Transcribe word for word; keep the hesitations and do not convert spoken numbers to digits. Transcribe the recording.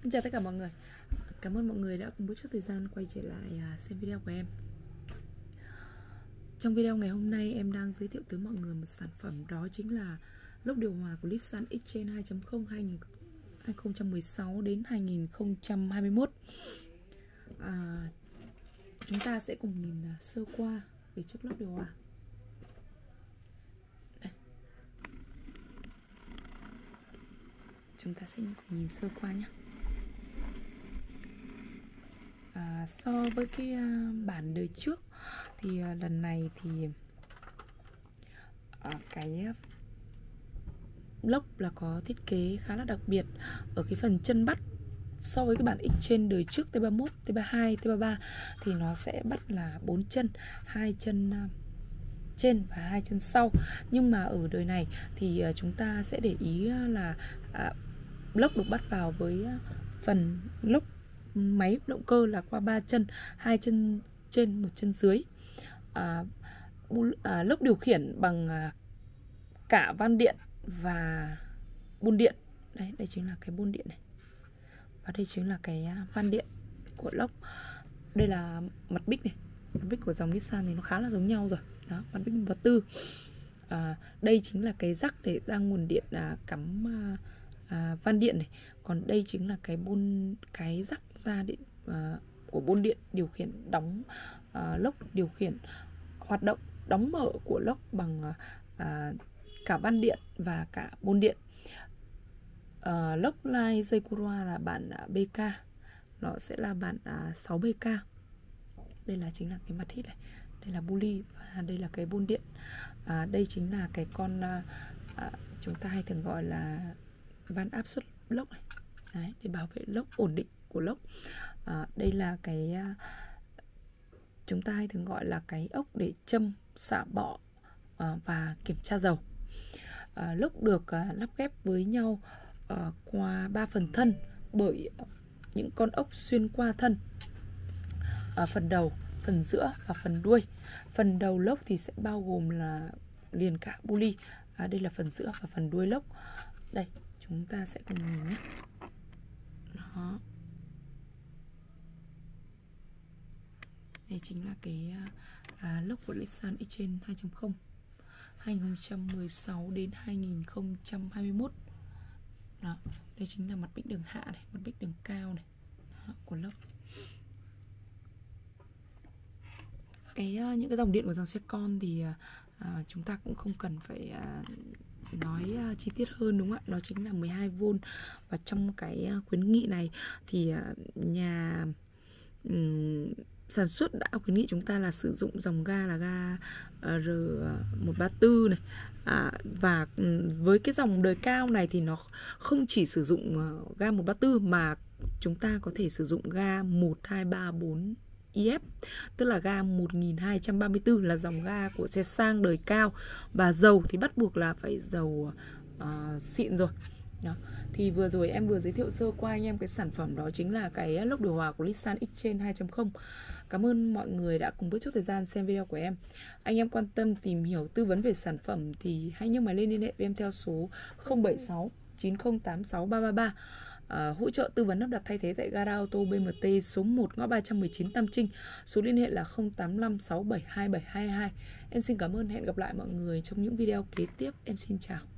Xin chào tất cả mọi người. Cảm ơn mọi người đã cùng một chút thời gian quay trở lại xem video của em. Trong video ngày hôm nay em đang giới thiệu tới mọi người một sản phẩm, đó chính là lốc điều hòa của Litsan Exchange hai chấm không hai không một sáu đến hai nghìn không trăm hai mươi mốt. à, Chúng ta sẽ cùng nhìn sơ qua về chiếc lốc điều hòa. Đây. Chúng ta sẽ cùng nhìn sơ qua nhé. À, so với cái uh, bản đời trước thì uh, lần này thì uh, cái uh, lốc là có thiết kế khá là đặc biệt ở cái phần chân bắt. So với cái bản Exchange đời trước T ba mốt, T ba hai, T ba ba thì nó sẽ bắt là bốn chân, hai chân uh, trên và hai chân sau. Nhưng mà ở đời này thì uh, chúng ta sẽ để ý uh, là uh, lốc được bắt vào với uh, phần lốc máy động cơ là qua ba chân, hai chân trên, một chân dưới. à, à, lốc điều khiển bằng à, cả van điện và bôn điện. Đấy, đây chính là cái bôn điện này, và đây chính là cái van điện của lốc. Đây là mặt bích này, mặt bích của dòng Nissan thì nó khá là giống nhau rồi. Đó, mặt bích vật tư. à, Đây chính là cái rắc để ra nguồn điện à, cắm à, à, van điện này. Còn đây chính là cái bôn, cái rắc ra điện à, của bôn điện điều khiển đóng à, lốc điều khiển hoạt động đóng mở của lốc bằng à, cả van điện và cả bôn điện. à, Lốc line Zeikura là bản à, bê ca, nó sẽ là bản à, sáu bê ca. Đây là chính là cái mặt hít này, đây là buli và đây là cái bôn điện. à, Đây chính là cái con à, à, chúng ta hay thường gọi là van áp suất lốc này. Đấy, để bảo vệ lốc, ổn định của lốc. à, Đây là cái à, chúng ta hay thường gọi là cái ốc để châm, xả bọ à, và kiểm tra dầu. à, Lốc được à, lắp ghép với nhau à, qua ba phần thân bởi những con ốc xuyên qua thân, à, phần đầu, phần giữa và phần đuôi. Phần đầu lốc thì sẽ bao gồm là liền cả buli. à, Đây là phần giữa và phần đuôi lốc. Đây, chúng ta sẽ cùng nhìn nhé. Đó. Đây chính là cái à, lốc của Litsan Exchange hai chấm không hai không một sáu đến hai nghìn không trăm hai mươi mốt. Đó, đây chính là mặt bích đường hạ này, mặt bích đường cao này. Đó, của lốc. Cái uh, những cái dòng điện của dòng xe con thì uh, chúng ta cũng không cần phải uh, nói uh, chi tiết hơn, đúng không ạ? Đó chính là mười hai vôn. Và trong cái uh, khuyến nghị này thì uh, nhà um, sản xuất đã khuyến nghị chúng ta là sử dụng dòng ga là ga uh, R một ba tư này. à, Và um, với cái dòng đời cao này thì nó không chỉ sử dụng uh, ga một ba tư mà chúng ta có thể sử dụng ga một hai ba bốn i ép, tức là ga một nghìn hai trăm ba mươi tư, là dòng ga của xe sang đời cao. Và dầu thì bắt buộc là phải dầu uh, xịn rồi. Đó. Thì vừa rồi em vừa giới thiệu sơ qua anh em cái sản phẩm, đó chính là cái lốc điều hòa của Litsan Exchange hai chấm không. Cảm ơn mọi người đã cùng với chút thời gian xem video của em. Anh em quan tâm tìm hiểu tư vấn về sản phẩm thì hãy nhấc máy lên liên hệ với em theo số không bảy sáu chín không tám sáu ba ba ba. À, hỗ trợ tư vấn lắp đặt thay thế tại gara ô tô bê em tê số một ngõ ba trăm mười chín Tam Trinh. Số liên hệ là không tám năm sáu bảy hai bảy hai hai. Em xin cảm ơn, hẹn gặp lại mọi người trong những video kế tiếp. Em xin chào.